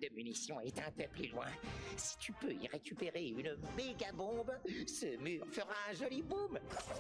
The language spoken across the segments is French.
de munitions est un peu plus loin. Si tu peux y récupérer une méga bombe, ce mur fera un joli boom.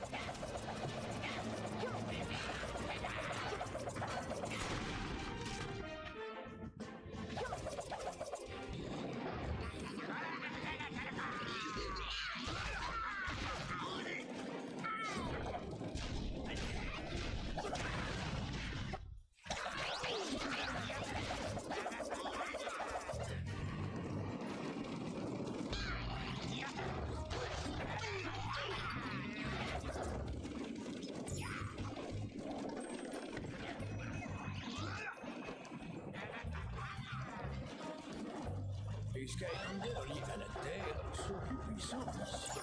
Les Skylanders liés à la Terre sont plus puissants ici.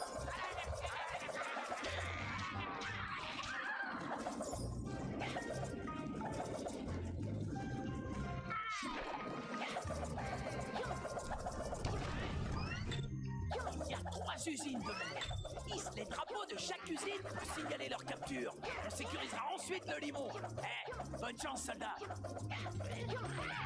Il y a 3 usines de mer. Hisse les drapeaux de chaque usine pour signaler leur capture. On sécurisera ensuite le limon. Bonne chance, soldats.